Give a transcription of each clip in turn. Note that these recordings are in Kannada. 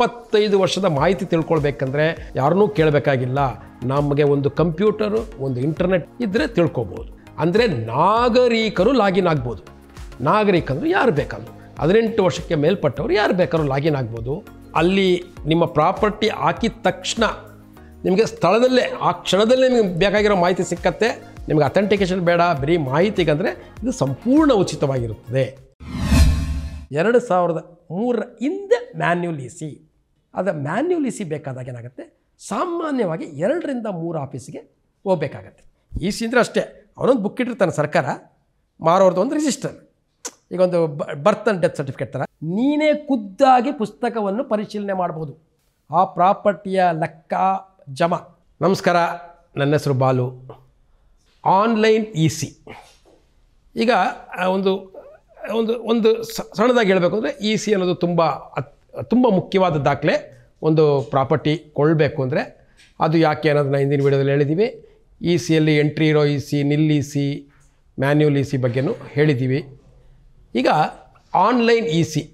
25 ವರ್ಷದ ಮಾಹಿತಿ ತಿಳ್ಕೊಳ್ಬೇಕಂದ್ರೆ ಯಾರನ್ನೂ ಕೇಳಬೇಕಾಗಿಲ್ಲ. ನಮಗೆ ಒಂದು ಕಂಪ್ಯೂಟರು, ಒಂದು ಇಂಟರ್ನೆಟ್ ಇದ್ದರೆ ತಿಳ್ಕೊಬೋದು. ಅಂದರೆ ನಾಗರಿಕರು ಲಾಗಿನ್ ಆಗ್ಬೋದು. ನಾಗರಿಕಂದ್ರೆ ಯಾರು ಬೇಕಾದ್ರು, 18 ವರ್ಷಕ್ಕೆ ಮೇಲ್ಪಟ್ಟವರು ಯಾರು ಬೇಕಾದ್ರೂ ಲಾಗಿನ್ ಆಗ್ಬೋದು. ಅಲ್ಲಿ ನಿಮ್ಮ ಪ್ರಾಪರ್ಟಿ ಹಾಕಿದ ತಕ್ಷಣ ನಿಮಗೆ ಸ್ಥಳದಲ್ಲೇ ಆ ಕ್ಷಣದಲ್ಲೇ ನಿಮಗೆ ಬೇಕಾಗಿರೋ ಮಾಹಿತಿ ಸಿಕ್ಕತ್ತೆ. ನಿಮಗೆ ಅಥೆಂಟಿಕೇಷನ್ ಬೇಡ, ಬರೀ ಮಾಹಿತಿಗಂದರೆ ಇದು ಸಂಪೂರ್ಣ ಉಚಿತವಾಗಿರುತ್ತದೆ. 2003 ಹಿಂದೆ ಮ್ಯಾನ್ಯುಯಲ್ ಇಸಿ. ಅದು ಮ್ಯಾನ್ಯುಯಲ್ ಇಸಿ ಬೇಕಾದಾಗ ಏನಾಗುತ್ತೆ, ಸಾಮಾನ್ಯವಾಗಿ 2 ರಿಂದ 3 ಆಫೀಸಿಗೆ ಹೋಗ್ಬೇಕಾಗತ್ತೆ. ಇಸಿ ಅಂದರೆ ಅಷ್ಟೇ, ಅವನೊಂದು ಬುಕ್ ಇಟ್ಟಿರ್ತಾನೆ ಸರ್ಕಾರ, ಮಾರೋರ್ದು ಒಂದು ರಿಜಿಸ್ಟರ್. ಈಗ ಒಂದು ಬರ್ತ್ ಆ್ಯಂಡ್ ಡೆತ್ ಸರ್ಟಿಫಿಕೇಟ್ ಥರ ನೀನೇ ಖುದ್ದಾಗಿ ಪುಸ್ತಕವನ್ನು ಪರಿಶೀಲನೆ ಮಾಡ್ಬೋದು. ಆ ಪ್ರಾಪರ್ಟಿಯ ಲೆಕ್ಕ ಜಮಾ. ನಮಸ್ಕಾರ, ನನ್ನ ಹೆಸರು ಬಾಲು. ಆನ್ಲೈನ್ ಇಸಿ ಈಗ ಒಂದು ಒಂದು ಒಂದು ಸಣ್ಣದಾಗಿ ಹೇಳಬೇಕು ಅಂದರೆ ಇಸಿ ಅನ್ನೋದು ತುಂಬ ಮುಖ್ಯವಾದ ದಾಖಲೆ. ಒಂದು ಪ್ರಾಪರ್ಟಿ ಕೊಳ್ಳಬೇಕು ಅಂದರೆ ಅದು ಯಾಕೆ ಅನ್ನೋದನ್ನ ಹಿಂದಿನ ವೀಡಿಯೋದಲ್ಲಿ ಹೇಳಿದ್ದೀವಿ. ಇಸಿಯಲ್ಲಿ ಎಂಟ್ರಿ ಇರೋ EC, nil EC, manual EC ಬಗ್ಗೆನೂ ಹೇಳಿದ್ದೀವಿ. ಈಗ ಆನ್ಲೈನ್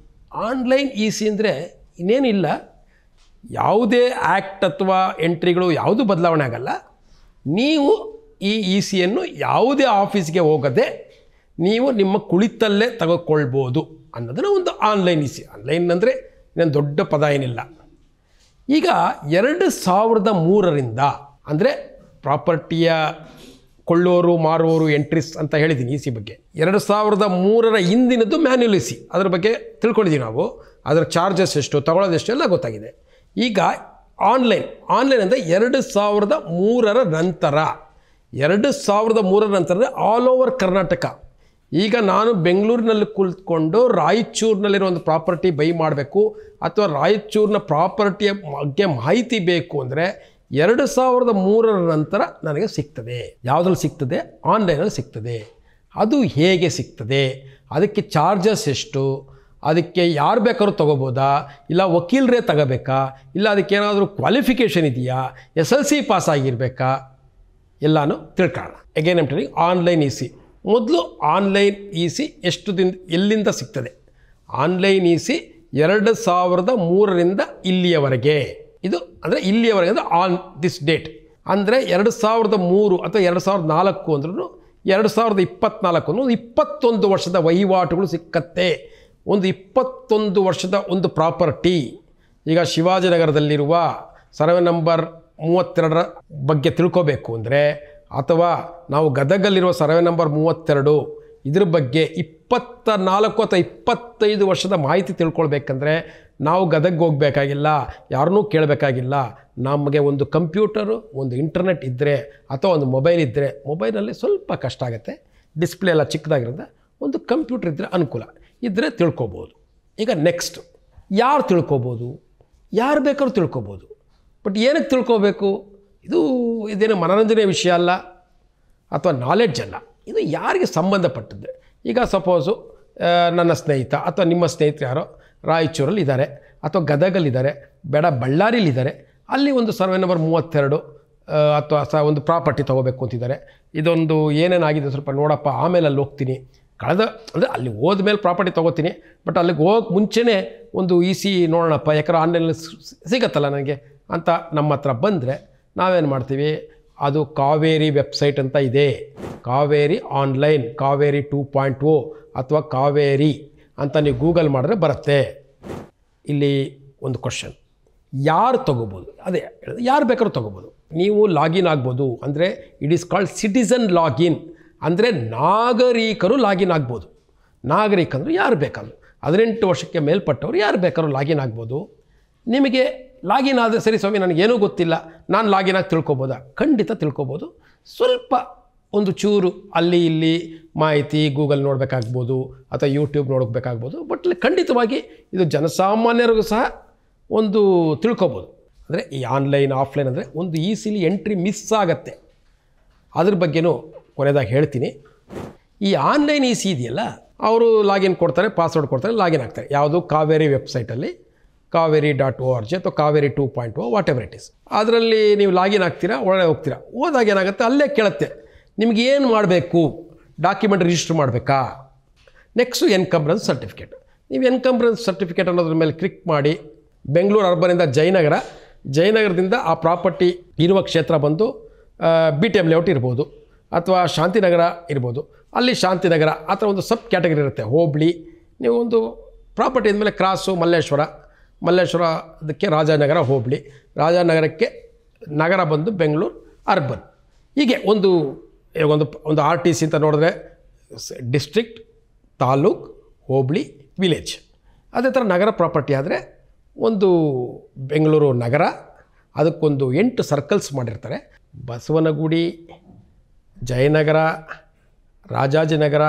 ಇಸಿ ಅಂದರೆ ಇನ್ನೇನಿಲ್ಲ, ಯಾವುದೇ ಆ್ಯಕ್ಟ್ ಅಥವಾ ಎಂಟ್ರಿಗಳು ಯಾವುದೂ ಬದಲಾವಣೆ ಆಗಲ್ಲ. ನೀವು ಈ ಇಸಿಯನ್ನು ಯಾವುದೇ ಆಫೀಸ್ಗೆ ಹೋಗದೆ ನೀವು ನಿಮ್ಮ ಕುಳಿತಲ್ಲೇ ತೆಗೆದುಕೊಳ್ಬೋದು ಅನ್ನೋದನ್ನು ಒಂದು ಆನ್ಲೈನ್ ಇಸಿ. ಆನ್ಲೈನ್ ಅಂದರೆ ಇನ್ನೊಂದು ದೊಡ್ಡ ಪದ ಏನಿಲ್ಲ. ಈಗ 2003ರಿಂದ ಅಂದರೆ ಪ್ರಾಪರ್ಟಿಯ ಕೊಳ್ಳೋರು ಮಾರುವವರು ಎಂಟ್ರೀಸ್ ಅಂತ ಹೇಳಿದ್ದೀನಿ ಇಸಿ ಬಗ್ಗೆ. 2003ರ ಹಿಂದಿನದ್ದು ಮ್ಯಾನ್ಯುಯಲ್ ಇಸಿ, ಅದ್ರ ಬಗ್ಗೆ ತಿಳ್ಕೊಂಡಿದ್ದೀವಿ ನಾವು. ಅದರ ಚಾರ್ಜಸ್ ಎಷ್ಟು, ತಗೊಳ್ಳೋದೆಷ್ಟು ಎಲ್ಲ ಗೊತ್ತಾಗಿದೆ. ಈಗ ಆನ್ಲೈನ್ ಅಂದರೆ 2003ರ ನಂತರ. 2003ರ ನಂತರ ಆಲ್ ಓವರ್ ಕರ್ನಾಟಕ. ಈಗ ನಾನು ಬೆಂಗಳೂರಿನಲ್ಲಿ ಕುಳಿತುಕೊಂಡು ರಾಯಚೂರಿನಲ್ಲಿರೋ ಒಂದು ಪ್ರಾಪರ್ಟಿ ಬೈ ಮಾಡಬೇಕು ಅಥವಾ ರಾಯಚೂರಿನ ಪ್ರಾಪರ್ಟಿಯ ಬಗ್ಗೆ ಮಾಹಿತಿ ಬೇಕು ಅಂದರೆ 2003ರ ನಂತರ ನನಗೆ ಸಿಗ್ತದೆ. ಯಾವುದ್ರಲ್ಲಿ ಸಿಗ್ತದೆ? ಆನ್ಲೈನಲ್ಲಿ ಸಿಗ್ತದೆ. ಅದು ಹೇಗೆ ಸಿಗ್ತದೆ, ಅದಕ್ಕೆ ಚಾರ್ಜಸ್ ಎಷ್ಟು, ಅದಕ್ಕೆ ಯಾರು ಬೇಕಾದ್ರೂ ತೊಗೋಬೋದಾ, ಇಲ್ಲ ವಕೀಲರೇ ತಗೋಬೇಕಾ, ಇಲ್ಲ ಅದಕ್ಕೇನಾದರೂ ಕ್ವಾಲಿಫಿಕೇಷನ್ ಇದೆಯಾ, SLC ಪಾಸ್ ಆಗಿರಬೇಕಾ, ಎಲ್ಲನೂ ತಿಳ್ಕೊಳ್ಳೋಣ. Again I'm telling online EC. ಮೊದಲು ಆನ್ಲೈನ್ ಇಸಿ ಎಷ್ಟು ದಿನ ಎಲ್ಲಿಂದ ಸಿಗ್ತದೆ? ಆನ್ಲೈನ್ ಇಸಿ 2003ರಿಂದ ಇಲ್ಲಿಯವರೆಗೆ. ಇದು ಅಂದರೆ ಇಲ್ಲಿಯವರೆಗೆ ಅಂದರೆ ಆನ್ ದಿಸ್ ಡೇಟ್. ಅಂದರೆ 2003 ಅಥವಾ 2004 ಅಂದ್ರೂ 2024 ಒಂದು 21 ವರ್ಷದ ವಹಿವಾಟುಗಳು ಸಿಕ್ಕತ್ತೆ. ಒಂದು 21 ವರ್ಷದ ಒಂದು ಪ್ರಾಪರ್ಟಿ. ಈಗ ಶಿವಾಜಿನಗರದಲ್ಲಿರುವ ಸರ್ವೆ ನಂಬರ್ 32ರ ಬಗ್ಗೆ ತಿಳ್ಕೋಬೇಕು ಅಂದರೆ, ಅಥವಾ ನಾವು ಗದಗಲ್ಲಿರುವ ಸರ್ವೆ ನಂಬರ್ 32 ಇದ್ರ ಬಗ್ಗೆ 24 ಅಥವಾ 25 ವರ್ಷದ ಮಾಹಿತಿ ತಿಳ್ಕೊಳ್ಬೇಕಂದ್ರೆ ನಾವು ಗದಗ್ಗೆ ಹೋಗಬೇಕಾಗಿಲ್ಲ, ಯಾರನ್ನೂ ಕೇಳಬೇಕಾಗಿಲ್ಲ. ನಮಗೆ ಒಂದು ಕಂಪ್ಯೂಟರು, ಒಂದು ಇಂಟರ್ನೆಟ್ ಇದ್ದರೆ ಅಥವಾ ಒಂದು ಮೊಬೈಲ್ ಇದ್ದರೆ, ಮೊಬೈಲಲ್ಲಿ ಸ್ವಲ್ಪ ಕಷ್ಟ ಆಗುತ್ತೆ, ಡಿಸ್ಪ್ಲೇ ಎಲ್ಲ ಚಿಕ್ಕದಾಗಿರೋದ್ರಿಂದ ಒಂದು ಕಂಪ್ಯೂಟರ್ ಇದ್ದರೆ ಅನುಕೂಲ, ಇದ್ದರೆ ತಿಳ್ಕೊಬೋದು. ಈಗ ನೆಕ್ಸ್ಟ್ ಯಾರು ತಿಳ್ಕೊಬೋದು? ಯಾರು ಬೇಕಾದ್ರೂ ತಿಳ್ಕೊಬೋದು. ಬಟ್ ಏನಕ್ಕೆ ತಿಳ್ಕೊಬೇಕು? ಇದೇನು ಮನೋರಂಜನೆ ವಿಷಯ ಅಲ್ಲ ಅಥವಾ ನಾಲೆಡ್ಜ್ ಅಲ್ಲ. ಇದು ಯಾರಿಗೆ ಸಂಬಂಧಪಟ್ಟದ್ದು. ಈಗ ಸಪೋಸು ನನ್ನ ಸ್ನೇಹಿತ ಅಥವಾ ನಿಮ್ಮ ಸ್ನೇಹಿತರು ಯಾರೋ ರಾಯಚೂರಲ್ಲಿ ಇದ್ದಾರೆ ಅಥವಾ ಗದಗಲ್ಲಿದ್ದಾರೆ, ಬೇಡ ಬಳ್ಳಾರಿಲಿದ್ದಾರೆ, ಅಲ್ಲಿ ಒಂದು ಸರ್ವೆ ನಂಬರ್ 32 ಅಥವಾ ಒಂದು ಪ್ರಾಪರ್ಟಿ ತೊಗೋಬೇಕು ಅಂತಿದ್ದಾರೆ. ಇದೊಂದು ಏನೇನಾಗಿದೆ ಸ್ವಲ್ಪ ನೋಡಪ್ಪ, ಆಮೇಲೆ ಅಲ್ಲಿ ಹೋಗ್ತೀನಿ, ಅಂದರೆ ಅಲ್ಲಿ ಹೋದ್ಮೇಲೆ ಪ್ರಾಪರ್ಟಿ ತೊಗೋತೀನಿ, ಬಟ್ ಅಲ್ಲಿಗೆ ಹೋಗೋಕ್ಕೆ ಮುಂಚೆನೇ ಒಂದು ಇಸಿ ನೋಡೋಣಪ್ಪ, ಯಾಕಂದ್ರೆ ಆನ್ಲೈನಲ್ಲಿ ಸಿಗತ್ತಲ್ಲ ನನಗೆ ಅಂತ ನಮ್ಮ ಹತ್ರ ಬಂದರೆ ನಾವೇನು ಮಾಡ್ತೀವಿ, ಅದು ಕಾವೇರಿ ವೆಬ್ಸೈಟ್ ಅಂತ ಇದೆ, ಕಾವೇರಿ ಆನ್ಲೈನ್, ಕಾವೇರಿ 2.0 ಅಥವಾ ಕಾವೇರಿ ಅಂತ ನೀವು ಗೂಗಲ್ ಮಾಡಿದ್ರೆ ಬರುತ್ತೆ. ಇಲ್ಲಿ ಒಂದು ಕ್ವಶನ್, ಯಾರು ತೊಗೋಬೋದು? ಅದೇ ಯಾರು ಬೇಕಾದ್ರೂ ತೊಗೋಬೋದು. ನೀವು ಲಾಗಿನ್ ಆಗ್ಬೋದು. ಅಂದರೆ it is called citizen login. ಅಂದರೆ ನಾಗರಿಕರು ಲಾಗಿನ್ ಆಗ್ಬೋದು. ನಾಗರಿಕಂದ್ರೆ ಯಾರು ಬೇಕಾದ್ರು, 18 ವರ್ಷಕ್ಕೆ ಮೇಲ್ಪಟ್ಟವರು ಯಾರು ಬೇಕಾದ್ರೂ ಲಾಗಿನ್ ಆಗ್ಬೋದು. ನಿಮಗೆ ಲಾಗಿನ್ ಆದರೆ ಸರಿ ಸ್ವಾಮಿ ನನಗೇನೂ ಗೊತ್ತಿಲ್ಲ, ನಾನು ಲಾಗಿನ್ ಆಗಿ ತಿಳ್ಕೊಬೋದಾ? ಖಂಡಿತ ತಿಳ್ಕೊಬೋದು. ಸ್ವಲ್ಪ ಒಂದು ಚೂರು ಅಲ್ಲಿ ಇಲ್ಲಿ ಮಾಹಿತಿ ಗೂಗಲ್ ನೋಡಬೇಕಾಗ್ಬೋದು ಅಥವಾ ಯೂಟ್ಯೂಬ್ ನೋಡಬೇಕಾಗ್ಬೋದು. ಬಟ್ ಖಂಡಿತವಾಗಿ ಇದು ಜನಸಾಮಾನ್ಯರಿಗೂ ಸಹ ಒಂದು ತಿಳ್ಕೊಬೋದು. ಅಂದರೆ ಈ ಆನ್ಲೈನ್ ಆಫ್ಲೈನ್ ಅಂದರೆ ಒಂದು ಈಸಿಲಿ ಎಂಟ್ರಿ ಮಿಸ್ ಆಗುತ್ತೆ. ಅದ್ರ ಬಗ್ಗೆನೂ ಕೊನೆಯದಾಗಿ ಹೇಳ್ತೀನಿ. ಈ ಆನ್ಲೈನ್ ಇಸಿ ಇದೆಯಲ್ಲ, ಅವರು ಲಾಗಿನ್ ಕೊಡ್ತಾರೆ, ಪಾಸ್ವರ್ಡ್ ಕೊಡ್ತಾರೆ, ಲಾಗಿನ್ ಆಗ್ತಾರೆ. ಯಾವುದು? ಕಾವೇರಿ ವೆಬ್ಸೈಟಲ್ಲಿ ಕಾವೇರಿ.org ಅಥವಾ Kaveri 2.0 whatever it is. ಅದರಲ್ಲಿ ನೀವು ಲಾಗಿನ್ ಆಗ್ತೀರಾ, ಒಳಗೆ ಹೋಗ್ತೀರಾ. ಹೋದಾಗ ಏನಾಗುತ್ತೆ, ಅಲ್ಲೇ ಕೇಳುತ್ತೆ ನಿಮ್ಗೆ ಏನು ಮಾಡಬೇಕು, ಡಾಕ್ಯುಮೆಂಟ್ ರಿಜಿಸ್ಟರ್ ಮಾಡಬೇಕಾ, ನೆಕ್ಸ್ಟು ಎನ್ಕಂಬ್ರೆನ್ಸ್ ಸರ್ಟಿಫಿಕೇಟ್. ನೀವು ಎನ್ಕಂಬ್ರೆನ್ಸ್ ಸರ್ಟಿಫಿಕೇಟ್ ಅನ್ನೋದ್ರ ಮೇಲೆ ಕ್ಲಿಕ್ ಮಾಡಿ ಬೆಂಗಳೂರು ಅರ್ಬನಿಂದ ಜಯನಗರದಿಂದ ಆ ಪ್ರಾಪರ್ಟಿ ಇರುವ ಕ್ಷೇತ್ರ ಬಂದು BTM ಲೇಔಟ್ ಇರ್ಬೋದು ಅಥವಾ ಶಾಂತಿನಗರ ಇರ್ಬೋದು. ಅಲ್ಲಿ ಶಾಂತಿನಗರ ಆ ಥರ ಒಂದು ಸಬ್ ಕ್ಯಾಟಗರಿ ಇರುತ್ತೆ. ಹೋಬಳಿ ನೀವು ಒಂದು ಪ್ರಾಪರ್ಟಿ ಅಂದಮೇಲೆ ಕ್ರಾಸು ಮಲ್ಲೇಶ್ವರ ಅದಕ್ಕೆ ರಾಜನಗರ ಹೋಬಳಿ, ರಾಜನಗರಕ್ಕೆ ನಗರ ಬಂದು ಬೆಂಗಳೂರು ಅರ್ಬನ್. ಹೀಗೆ ಒಂದು RTC ಅಂತ ನೋಡಿದ್ರೆ ಡಿಸ್ಟ್ರಿಕ್ಟ್, ತಾಲೂಕ್, ಹೋಬಳಿ, ವಿಲೇಜ್. ಅದೇ ಥರ ನಗರ ಪ್ರಾಪರ್ಟಿ ಆದರೆ ಒಂದು ಬೆಂಗಳೂರು ನಗರ, ಅದಕ್ಕೊಂದು 8 ಸರ್ಕಲ್ಸ್ ಮಾಡಿರ್ತಾರೆ. ಬಸವನಗುಡಿ, ಜಯನಗರ, ರಾಜಾಜಿನಗರ,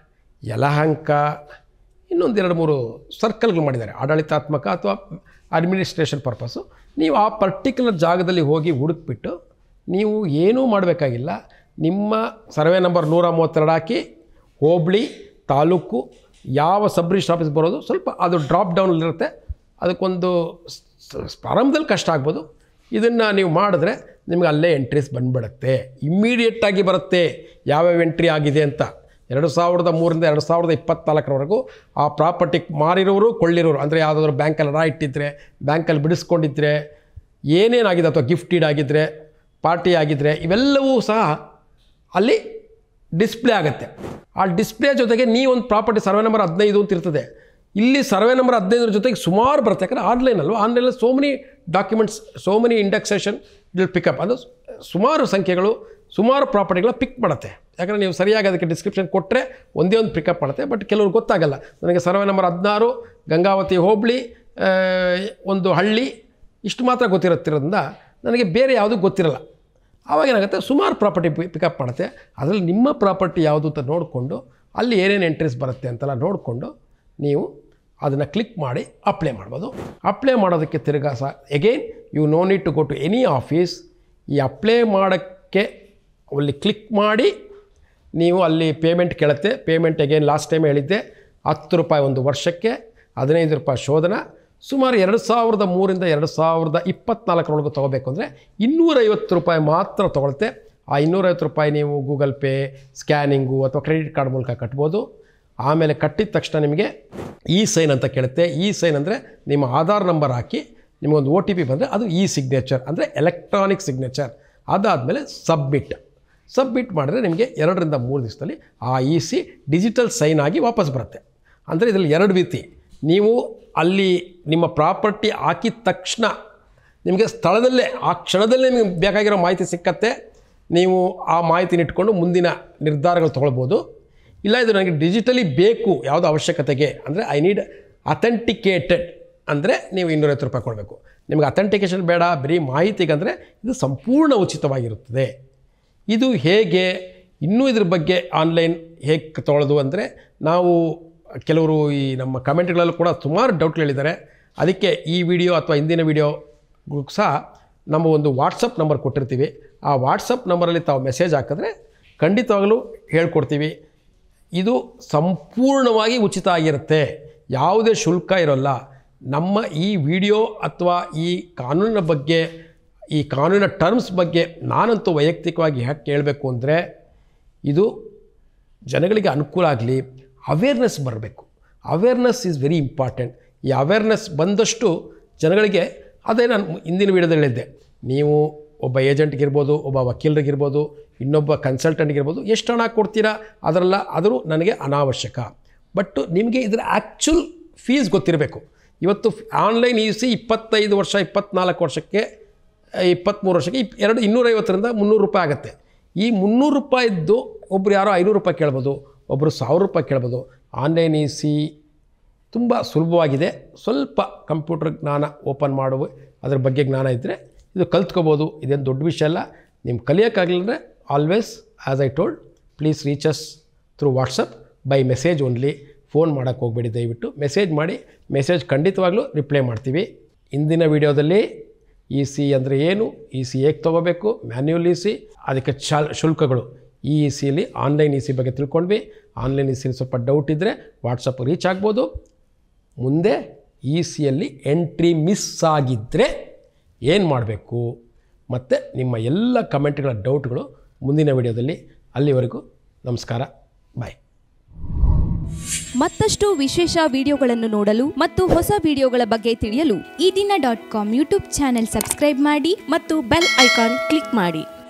ಯಲಹಂಕ, ಇನ್ನೊಂದು 2-3 ಸರ್ಕಲ್ಗಳು ಮಾಡಿದ್ದಾರೆ ಆಡಳಿತಾತ್ಮಕ ಅಥವಾ ಅಡ್ಮಿನಿಸ್ಟ್ರೇಷನ್ ಪರ್ಪಸ್ಸು. ನೀವು ಆ ಪರ್ಟಿಕ್ಯುಲರ್ ಜಾಗದಲ್ಲಿ ಹೋಗಿ ಹುಡುಕ್ಬಿಟ್ಟು ನೀವು ಏನೂ ಮಾಡಬೇಕಾಗಿಲ್ಲ. ನಿಮ್ಮ ಸರ್ವೆ ನಂಬರ್ 132 ಹಾಕಿ ಹೋಬಳಿ, ತಾಲೂಕು, ಯಾವ ಸಬ್ ರಿಜಿಸ್ಟ್ರ್ ಆಫೀಸ್ ಬರೋದು ಸ್ವಲ್ಪ ಅದು ಡ್ರಾಪ್ ಡೌನಲ್ಲಿರುತ್ತೆ. ಅದಕ್ಕೊಂದು ಪ್ರಾರಂಭದಲ್ಲಿ ಕಷ್ಟ ಆಗ್ಬೋದು. ಇದನ್ನು ನೀವು ಮಾಡಿದ್ರೆ ನಿಮಗೆ ಅಲ್ಲೇ ಎಂಟ್ರೀಸ್ ಬಂದುಬಿಡುತ್ತೆ, ಇಮ್ಮಿಡಿಯೇಟಾಗಿ ಬರುತ್ತೆ ಯಾವ್ಯಾವ ಎಂಟ್ರಿ ಆಗಿದೆ ಅಂತ. 2003ರಿಂದ 2024ರವರೆಗೂ ಆ ಪ್ರಾಪರ್ಟಿ ಮಾರಿರೋರು ಕೊಳ್ಳಿರೋರು ಅಂದರೆ ಯಾವುದಾದ್ರೂ ಬ್ಯಾಂಕಲ್ಲಿ ಹಣ ಇಟ್ಟಿದ್ದರೆ, ಬ್ಯಾಂಕಲ್ಲಿ ಬಿಡಿಸ್ಕೊಂಡಿದ್ದರೆ, ಏನೇನಾಗಿದೆ ಅಥವಾ ಗಿಫ್ಟ್ ಡೀಡ್ ಆಗಿದ್ದರೆ, ಪಾರ್ಟಿ ಆಗಿದ್ದರೆ, ಇವೆಲ್ಲವೂ ಸಹ ಅಲ್ಲಿ ಡಿಸ್ಪ್ಲೇ ಆಗುತ್ತೆ. ಆ ಡಿಸ್ಪ್ಲೇ ಜೊತೆಗೆ ಒಂದು ಪ್ರಾಪರ್ಟಿ ಸರ್ವೆ ನಂಬರ್ 15 ಅಂತ ಇರ್ತದೆ. ಇಲ್ಲಿ ಸರ್ವೆ ನಂಬರ್ 15 ಜೊತೆಗೆ ಸುಮಾರು ಬರುತ್ತೆ. ಯಾಕಂದರೆ ಆನ್ಲೈನಲ್ಲಿ so many documents, so many indexation will pick up. ಅದು ಸುಮಾರು ಸಂಖ್ಯೆಗಳು, ಸುಮಾರು ಪ್ರಾಪರ್ಟಿಗಳ ಪಿಕ್ ಮಾಡುತ್ತೆ. ಯಾಕಂದರೆ ನೀವು ಸರಿಯಾಗಿ ಅದಕ್ಕೆ ಡಿಸ್ಕ್ರಿಪ್ಷನ್ ಕೊಟ್ಟರೆ ಒಂದೇ ಒಂದು ಪಿಕಪ್ ಮಾಡುತ್ತೆ. ಬಟ್ ಕೆಲವ್ರಿಗೆ ಗೊತ್ತಾಗಲ್ಲ. ನನಗೆ ಸರ್ವೆ ನಂಬರ್ 16 ಗಂಗಾವತಿ ಹೋಬಳಿ ಒಂದು ಹಳ್ಳಿ ಇಷ್ಟು ಮಾತ್ರ ಗೊತ್ತಿರೋದ್ರಿಂದ ನನಗೆ ಬೇರೆ ಯಾವುದೂ ಗೊತ್ತಿರಲ್ಲ. ಆವಾಗ ಏನಾಗುತ್ತೆ, ಸುಮಾರು ಪ್ರಾಪರ್ಟಿ ಪಿಕಪ್ ಮಾಡುತ್ತೆ. ಅದರಲ್ಲಿ ನಿಮ್ಮ ಪ್ರಾಪರ್ಟಿ ಯಾವುದು ಅಂತ ನೋಡಿಕೊಂಡು ಅಲ್ಲಿ ಏನೇನು ಎಂಟ್ರೀಸ್ ಬರುತ್ತೆ ಅಂತೆಲ್ಲ ನೋಡಿಕೊಂಡು ನೀವು ಅದನ್ನು ಕ್ಲಿಕ್ ಮಾಡಿ ಅಪ್ಲೈ ಮಾಡ್ಬೋದು. ಅಪ್ಲೈ ಮಾಡೋದಕ್ಕೆ ತಿರ್ಗಾ again you know need to go to any office. ಈ ಅಪ್ಲೈ ಮಾಡೋಕ್ಕೆ ಅಲ್ಲಿ ಕ್ಲಿಕ್ ಮಾಡಿ ನೀವು ಅಲ್ಲಿ ಪೇಮೆಂಟ್ ಕೇಳುತ್ತೆ. ಪೇಮೆಂಟ್ ಎಗೇನ್ ಲಾಸ್ಟ್ ಟೈಮ್ ಹೇಳಿದ್ದೆ, ₹10 ಒಂದು ವರ್ಷಕ್ಕೆ, ₹15 ಶೋಧನ. ಸುಮಾರು 2003ರಿಂದ 2024ರವರೆಗೂ ತೊಗೋಬೇಕು ಅಂದರೆ ₹250 ಮಾತ್ರ ತೊಗೊಳುತ್ತೆ. ಆ ₹250 ನೀವು ಗೂಗಲ್ ಪೇ, ಸ್ಕ್ಯಾನಿಂಗು ಅಥವಾ ಕ್ರೆಡಿಟ್ ಕಾರ್ಡ್ ಮೂಲಕ ಕಟ್ಬೋದು. ಆಮೇಲೆ ಕಟ್ಟಿದ ತಕ್ಷಣ ನಿಮಗೆ ಸೈನ್ ಅಂತ ಕೇಳುತ್ತೆ. ಸೈನ್ ಅಂದರೆ ನಿಮ್ಮ ಆಧಾರ್ ನಂಬರ್ ಹಾಕಿ ನಿಮಗೊಂದು OTP ಬಂದರೆ ಅದು ಸಿಗ್ನೇಚರ್ ಅಂದರೆ ಎಲೆಕ್ಟ್ರಾನಿಕ್ ಸಿಗ್ನೇಚರ್. ಅದಾದಮೇಲೆ ಸಬ್ಮಿಟ್ ಮಾಡಿದ್ರೆ ನಿಮಗೆ 2ರಿಂದ 3 ದಿವಸದಲ್ಲಿ ಆ ಡಿಜಿಟಲ್ ಸೈನ್ ಆಗಿ ವಾಪಸ್ ಬರುತ್ತೆ. ಅಂದರೆ ಇದರಲ್ಲಿ 2 ರೀತಿ. ನೀವು ಅಲ್ಲಿ ನಿಮ್ಮ ಪ್ರಾಪರ್ಟಿ ಹಾಕಿದ ತಕ್ಷಣ ನಿಮಗೆ ಸ್ಥಳದಲ್ಲೇ ಆ ಕ್ಷಣದಲ್ಲೇ ನಿಮಗೆ ಬೇಕಾಗಿರೋ ಮಾಹಿತಿ ಸಿಕ್ಕತ್ತೆ. ನೀವು ಆ ಮಾಹಿತಿನ ಇಟ್ಕೊಂಡು ಮುಂದಿನ ನಿರ್ಧಾರಗಳು ತೊಗೊಳ್ಬೋದು. ಇಲ್ಲ ಇದು ನನಗೆ ಡಿಜಿಟಲಿ ಬೇಕು ಯಾವುದೋ ಅವಶ್ಯಕತೆಗೆ ಅಂದರೆ ಐ ನೀಡ್ ಅಥೆಂಟಿಕೇಟೆಡ್ ಅಂದರೆ ನೀವು ₹250 ಕೊಡಬೇಕು. ನಿಮಗೆ ಅಥೆಂಟಿಕೇಷನ್ ಬೇಡ, ಬರೀ ಮಾಹಿತಿಗಂದರೆ ಇದು ಸಂಪೂರ್ಣ ಉಚಿತವಾಗಿರುತ್ತದೆ. ಇದು ಹೇಗೆ, ಇನ್ನೂ ಇದ್ರ ಬಗ್ಗೆ ಆನ್ಲೈನ್ ಹೇಗೆ ತೊಗೊಳ್ಳೋದು ಅಂದರೆ ನಾವು ಕೆಲವರು ಈ ನಮ್ಮ ಕಮೆಂಟ್ಗಳಲ್ಲೂ ಕೂಡ ಸುಮಾರು ಡೌಟ್ಗಳಿದ್ದಾರೆ. ಅದಕ್ಕೆ ಈ ವಿಡಿಯೋ ಅಥವಾ ಹಿಂದಿನ ವಿಡಿಯೋಗೂ ಸಹ ನಮ್ಮ ಒಂದು ವಾಟ್ಸಪ್ ನಂಬರ್ ಕೊಟ್ಟಿರ್ತೀವಿ. ಆ ವಾಟ್ಸಪ್ ನಂಬರಲ್ಲಿ ತಾವು ಮೆಸೇಜ್ ಹಾಕಿದ್ರೆ ಖಂಡಿತವಾಗಲೂ ಹೇಳ್ಕೊಡ್ತೀವಿ. ಇದು ಸಂಪೂರ್ಣವಾಗಿ ಉಚಿತ ಆಗಿರುತ್ತೆ, ಯಾವುದೇ ಶುಲ್ಕ ಇರೋಲ್ಲ. ನಮ್ಮ ಈ ವಿಡಿಯೋ ಅಥವಾ ಈ ಕಾನೂನಿನ ಬಗ್ಗೆ, ಈ ಕಾನೂನಿನ ಟರ್ಮ್ಸ್ ಬಗ್ಗೆ ನಾನಂತೂ ವೈಯಕ್ತಿಕವಾಗಿ ಯಾಕೆ ಕೇಳಬೇಕು ಅಂದರೆ ಇದು ಜನಗಳಿಗೆ ಅನುಕೂಲ ಆಗಲಿ, ಅವೇರ್ನೆಸ್ ಬರಬೇಕು. Awareness is very important. ಈ ಅವೇರ್ನೆಸ್ ಬಂದಷ್ಟು ಜನಗಳಿಗೆ, ಅದೇ ನಾನು ಹಿಂದಿನ ವಿಡಿಯೋದಲ್ಲಿ ಹೇಳಿದ್ದೆ, ನೀವು ಒಬ್ಬ ಏಜೆಂಟ್ಗಿರ್ಬೋದು, ಒಬ್ಬ ವಕೀಲರಿಗಿರ್ಬೋದು, ಇನ್ನೊಬ್ಬ ಕನ್ಸಲ್ಟೆಂಟ್ಗಿರ್ಬೋದು, ಎಷ್ಟು ಹಣ ಕೊಡ್ತೀರಾ ಆದರೂ ನನಗೆ ಅನಾವಶ್ಯಕ. ಬಟ್ ನಿಮಗೆ ಇದರ ಆ್ಯಕ್ಚುಲ್ ಫೀಸ್ ಗೊತ್ತಿರಬೇಕು. ಇವತ್ತು ಆನ್ಲೈನ್ ₹25 ವರ್ಷ, 24 ವರ್ಷಕ್ಕೆ, 23 ವರ್ಷಕ್ಕೆ ₹250ರಿಂದ ₹300 ಆಗುತ್ತೆ. ಈ ₹300 ಒಬ್ಬರು ಯಾರೋ ₹500 ಕೇಳ್ಬೋದು, ಒಬ್ಬರು ₹1000 ಕೇಳ್ಬೋದು. ಆನ್ಲೈನ್ ತುಂಬ ಸುಲಭವಾಗಿದೆ. ಸ್ವಲ್ಪ ಕಂಪ್ಯೂಟರ್ ಜ್ಞಾನ ಓಪನ್ ಮಾಡುವ ಅದ್ರ ಬಗ್ಗೆ ಜ್ಞಾನ ಇದ್ದರೆ ಇದು ಕಲ್ತ್ಕೋಬೋದು. ಇದೇನು ದೊಡ್ಡ ವಿಷಯ ಅಲ್ಲ. ನಿಮ್ಮ ಕಲಿಯೋಕ್ಕಾಗಲಿಲ್ಲ always as I told, please reach us through WhatsApp by message only. Phone ಮಾಡೋಕ್ಕೆ ಹೋಗಬೇಡಿ, ದಯವಿಟ್ಟು ಮೆಸೇಜ್ ಮಾಡಿ. ಮೆಸೇಜ್ ಖಂಡಿತವಾಗ್ಲೂ ರಿಪ್ಲೈ ಮಾಡ್ತೀವಿ. ಇಂದಿನ ವಿಡಿಯೋದಲ್ಲಿ ಅಂದರೆ ಏನು, ಹೇಗೆ ತೊಗೋಬೇಕು, ಮ್ಯಾನ್ಯುಯಲ್ ಅದಕ್ಕೆ ಶುಲ್ಕಗಳು, ಸಿಯಲ್ಲಿ ಆನ್ಲೈನ್ ಬಗ್ಗೆ ತಿಳ್ಕೊಂಡ್ವಿ. ಆನ್ಲೈನ್ ಸ್ವಲ್ಪ ಡೌಟ್ ಇದ್ದರೆ ವಾಟ್ಸಪ್ ರೀಚ್ ಆಗ್ಬೋದು. ಮುಂದೆ ಸಿಯಲ್ಲಿ ಎಂಟ್ರಿ ಮಿಸ್ ಆಗಿದ್ದರೆ ಏನು ಮಾಡಬೇಕು ಮತ್ತು ನಿಮ್ಮ ಎಲ್ಲ ಕಮೆಂಟ್ಗಳ ಡೌಟ್ಗಳು ಮುಂದಿನ ವಿಡಿಯೋದಲ್ಲಿ. ಅಲ್ಲಿವರೆಗೂ ನಮಸ್ಕಾರ, ಬಾಯ್. ಮತ್ತಷ್ಟು ವಿಶೇಷ ವಿಡಿಯೋಗಳನ್ನು ನೋಡಲು ಮತ್ತು ಹೊಸ ವಿಡಿಯೋಗಳ ಬಗ್ಗೆ ತಿಳಿಯಲು ಈ ದಿನ .com ಯೂಟ್ಯೂಬ್ ಚಾನೆಲ್ ಸಬ್ಸ್ಕ್ರೈಬ್ ಮಾಡಿ ಮತ್ತು ಬೆಲ್ ಐಕಾನ್ ಕ್ಲಿಕ್ ಮಾಡಿ.